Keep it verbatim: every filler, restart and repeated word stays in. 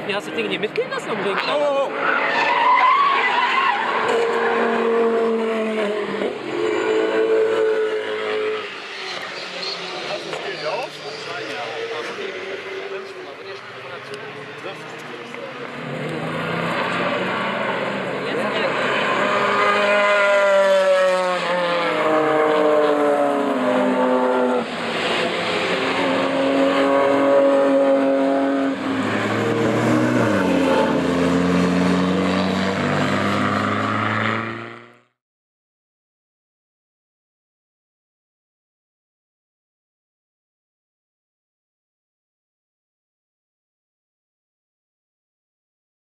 wie hast du das Ding hier mitgehen lassen am Regen? Oh, oh, oh.